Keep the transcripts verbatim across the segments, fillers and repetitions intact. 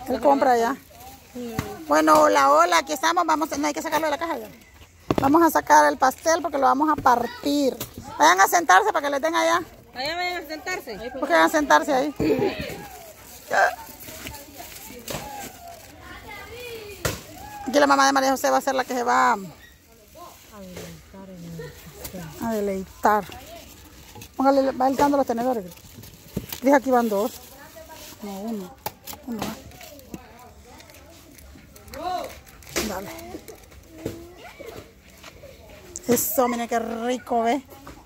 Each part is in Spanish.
Él compra ya. Mm. Bueno, hola, hola, aquí estamos. Vamos, no hay que sacarlo de la caja ya. Vamos a sacar el pastel porque lo vamos a partir. Vayan a sentarse para que le den allá. Allá vayan a sentarse. ¿Por qué van a sentarse ahí? Aquí la mamá de María José va a ser la que se va a deleitar. A deleitar. Póngale, va dando los tenedores. Dije aquí van dos. No, uno. Uno. Dale. Eso, mire qué rico, ¿ves?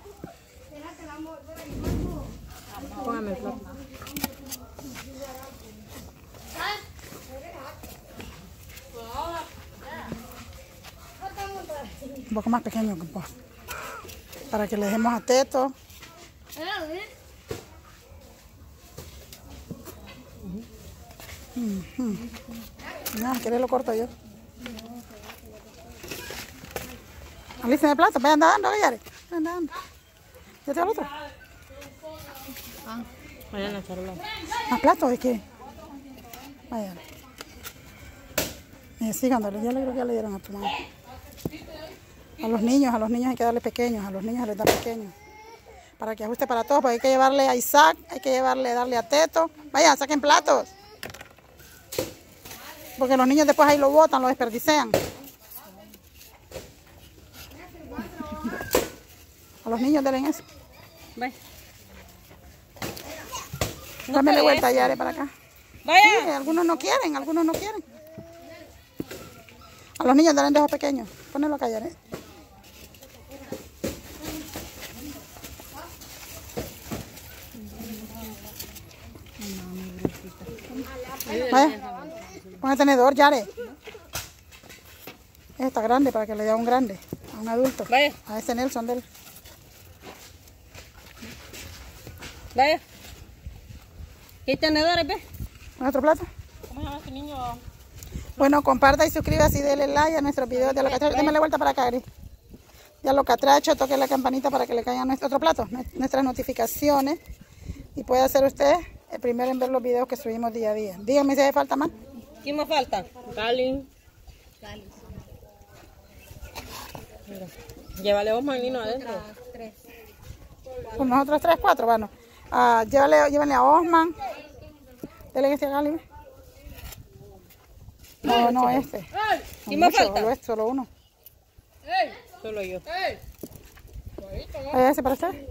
Póngame el plato. Un poco más pequeño, para que le dejemos a Teto. Uh-huh. No, ¿quieres lo corto yo? Alicia, el plato, vayan dando, Yare. Vayan dando. ¿Ya te va el otro? Ah, vayan a echarlo. ¿Más platos de qué? Vayan. Eh, síganle, yo le creo que ya le dieron a tu mamá. A los niños, a los niños hay que darle pequeños, a los niños se les da pequeños. Para que ajuste para todos, porque hay que llevarle a Isaac, hay que llevarle, darle a Teto. Vayan, saquen platos. Porque los niños después ahí lo botan, lo desperdician. A los niños denle eso. Vaya. Dame de vuelta, Yare, para acá. Vaya. Sí, algunos no quieren, algunos no quieren. A los niños denle de esos pequeños. Ponelo acá, Yare. Vaya. Pon el tenedor, Yare. Esta está grande para que le dé a un grande, a un adulto. Vaya. A ese Nelson de él. Vaya. ¿Qué tenedores, ve? ¿Un otro plato? ¿Cómo se llama este niño? Bueno, comparta y suscríbase y denle like a nuestros videos de Alocatracho. Démele vuelta para acá, Gris. De Alocatracho, toque la campanita para que le caigan nuestro otro plato, nuestras notificaciones. Y puede ser usted el primero en ver los videos que subimos día a día. Dígame si hace falta más. ¿Quién más falta? Cali. Llévale vos, Magnino, adentro. Tres. Pues nosotros tres, cuatro, bueno. Uh, llévale, llévenle a Osman. Dele este a Gali. No, no, este. ¿Quién más falta? Solo, este, solo uno. Solo yo. ¿Ese para usted?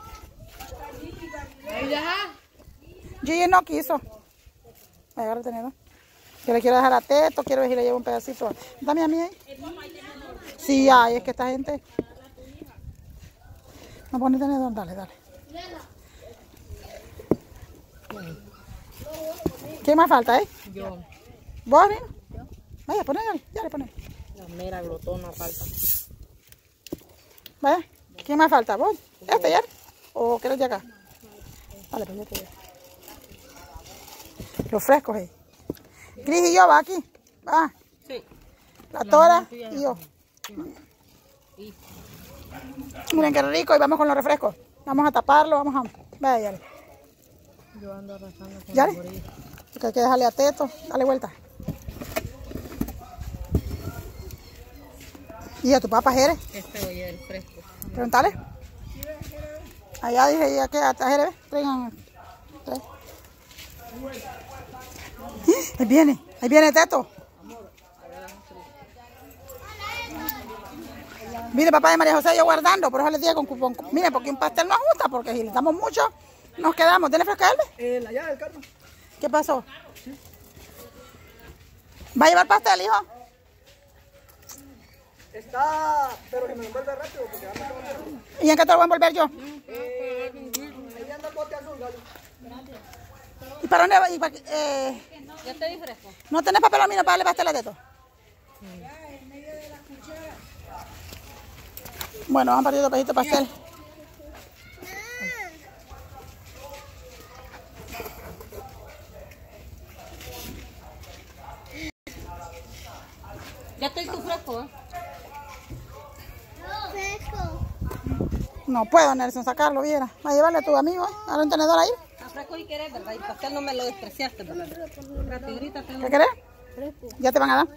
Gigi no quiso. Voy a agarrar el tenedor. Yo le quiero dejar a Teto, quiero ver si le llevo un pedacito. Dame a mí ahí. Sí, ay, es que esta gente... No pone tenedor, dale, dale. ¿Qué más falta, eh? Yo. ¿Vos, Rino? Vaya, ponele, ya le pones. La mera glotona falta. Vaya, ¿quién más falta? ¿Vos? ¿Este ya? ¿O quieres de acá? Vale, pues yo te llevo. Los frescos, eh. Cris y yo, va aquí. Va. Sí. La Tora y yo. Miren qué rico y vamos con los refrescos. Vamos a taparlo, vamos a... Vaya, Yare. Yo ando arrasando con ¿Yare? el gorilla. Porque hay que dejarle a Teto. Dale vuelta. ¿Y a tu papá, Jere? Este voy a el fresco. Pregúntale. Allá dije, ¿ya qué? A Jere, traigan. Trae. Ahí viene, ahí viene Teto. Mire, papá de María José, yo guardando, por eso les digo con cupón. Mire, porque un pastel no ajusta, porque si le damos mucho, nos quedamos. ¿Denle fresco a él? Eh, la llave del carro. ¿Qué pasó? Sí. ¿Va a llevar pastel, hijo? Está, pero que me lo envuelve rápido, porque va a meter un... ¿Y en qué te lo voy a envolver yo? Eh, ahí anda el bote azul, Galo. ¿Y para dónde va? Y para, eh, ¿Ya te di fresco? ¿No tenés papel aluminio para darle pastel a Teto? Bueno, vamos a partir dos pedacitos de pastel. ¿Ya estoy tu fresco, eh? No puedo, Nelson, sacarlo, viera. Va a llevarle a tu amigo, ¿eh? ¿A un tenedor ahí? fresco si quieres, ¿verdad? Y pastel no me lo despreciaste, ¿verdad? Rápido, ahorita tengo... ¿Qué querés? Ya te van a dar.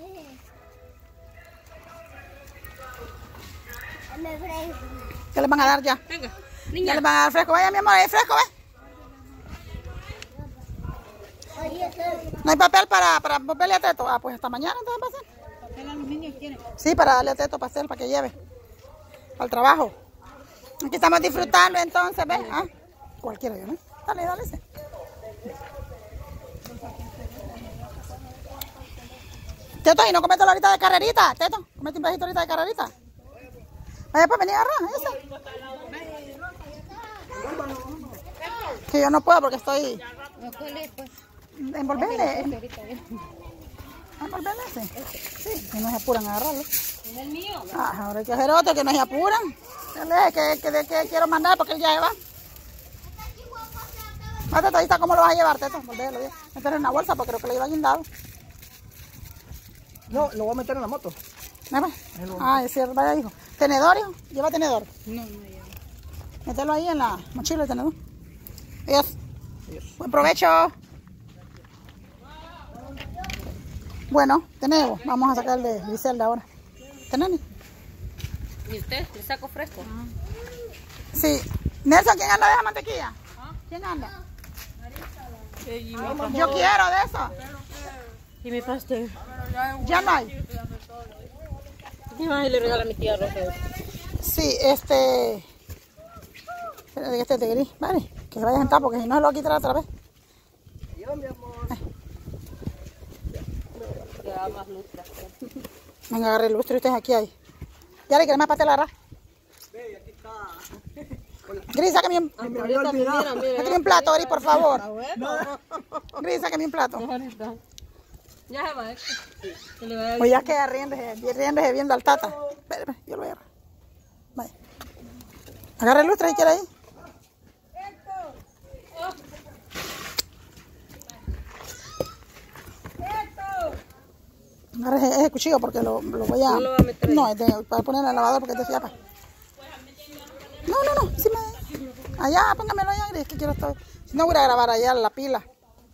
¿Qué les van a dar ya? Venga, Ya niña. les van a dar fresco. Vaya, mi amor, hay fresco, ¿ves? No hay papel para, para papel y a Teto. Ah, pues hasta mañana entonces va a ser. ¿Papel aluminio quiere? Sí, para darle a Teto pastel para que lleve. Para el trabajo. Aquí estamos disfrutando entonces, ¿ves? Ah, cualquiera yo, ¿no? Dale, dale ese. Teto, ¿y no comete ahorita de carrerita? Teto, comete un pedacito ahorita de carrerita. Vaya, pues vení a agarrar ese. Que yo no puedo porque estoy... Envolverle. Envolverle ese. Sí, que no se apuran a agarrarlo. Es el mío. Ah, ahora hay que hacer otro que no se apuran. Dale, que, que, de qué quiero mandar porque él ya se va. Ah, Teto, ahí está, ¿cómo lo vas a llevar, Teto? Envolverlo bien. Meterlo en una bolsa porque creo que lo iba guindado. No, lo voy a meter en la moto. Ah, es cierto, vaya hijo. ¿Tenedor, hijo? ¿Lleva tenedor? No, no llevo. Mételo ahí en la mochila el tenedor. Adiós. Buen provecho. Bueno, tenemos. Vamos a sacarle Griselda ahora. ¿Tenés? ¿Y usted? ¿Le saco fresco? Sí. Nelson, ¿quién anda de esa mantequilla? ¿Quién anda? Yo quiero de eso. ¿Y mi pastel? Ya no hay. Y más le regala a mi tía Rosa. Sí, este... Espérate que este es de gris. Vale, que se vaya a sentar porque si no se lo va a quitar otra vez. Yo, mi amor. Le da más lustre. Venga, agarre el lustre, ustedes aquí hay. Ya le querés más pastel, agarrar. Ve, aquí está. Gris, sácame un, Me había olvidado. sácame un plato, Gris, por favor. Gris, sácame un plato. Ya se va, ¿eh? Se le va a dar. Pues ya queda riéndose, riéndose viendo al tata. Espera, espera, yo lo voy a agarrar. Vaya. Agarra el lustre si quiere ahí. Agarra ese, ese cuchillo porque lo, lo voy a... No lo va a meter ahí. No, es de, para poner en el lavador porque te fiapa. No, no, no. Sí me... Allá, póngamelo allá, Gris, que quiero estar... Si no voy a grabar allá la pila.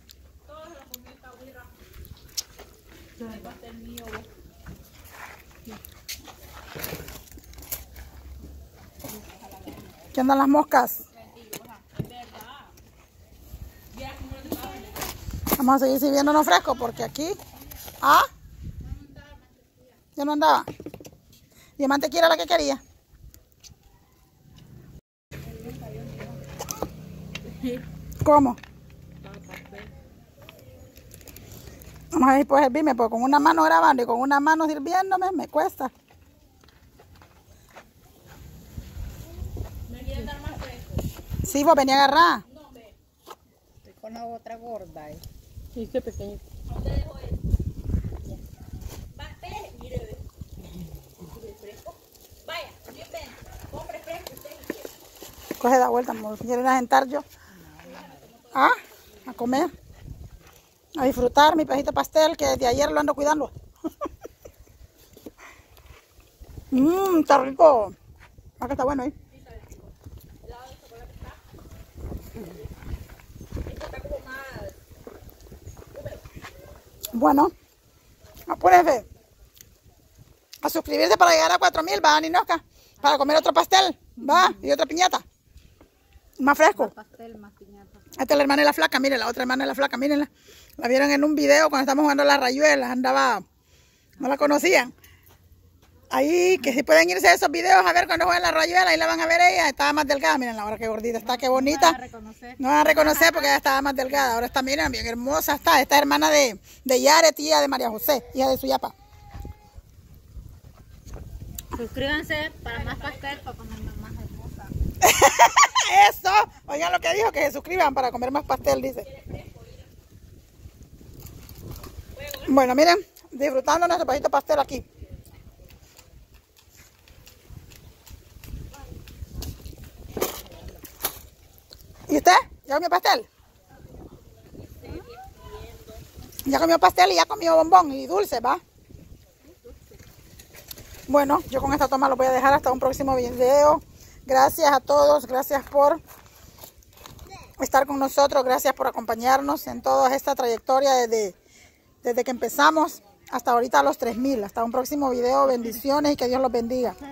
¿Qué andan las moscas? Vamos a seguir sirviéndonos fresco porque aquí... ¿Ah? Ya no andaba. Y el mantequilla era la que quería. ¿Cómo? Vamos a ver si puedes servirme, porque con una mano grabando y con una mano sirviéndome me cuesta. Sí, vos venía a agarrar. Estoy con la otra gorda, ¿eh? Sí, qué pequeñito. Coge la vuelta, amor. ¿Quieren a sentar yo? ¿Ah? A comer. A disfrutar mi pedacito de pastel que desde ayer lo ando cuidando. Mmm, está rico. Acá está bueno ahí. Bueno, apúrense a suscribirse para llegar a cuatro mil, va, Ninoska, para comer otro pastel, va, y otra piñata. Más fresco. Más pastel, más piñata. Esta es la hermana de la flaca, miren, la otra hermana de la flaca, mírenla. La vieron en un video cuando estábamos jugando a las rayuelas, andaba, no la conocían. Ahí, que si pueden irse a esos videos a ver cuando juegan las rayuelas, ahí la van a ver ella, estaba más delgada, miren ahora qué gordita está, qué bonita. No van a reconocer. No van a reconocer porque ella estaba más delgada, ahora está, miren, bien hermosa está. Esta es hermana de, de Yare, tía de María José, hija de Suyapa. Suscríbanse para más pastel, para ponerme más hermosa. Eso, oigan lo que dijo, que se suscriban para comer más pastel, dice. Bueno, miren, disfrutando nuestro pedacito de pastel aquí. ¿Y usted? ¿Ya comió pastel? Ya comió pastel y ya comió bombón y dulce, ¿va? Bueno, yo con esta toma lo voy a dejar hasta un próximo video. Gracias a todos, gracias por estar con nosotros. Gracias por acompañarnos en toda esta trayectoria desde, desde que empezamos hasta ahorita a los tres mil. Hasta un próximo video. Bendiciones y que Dios los bendiga.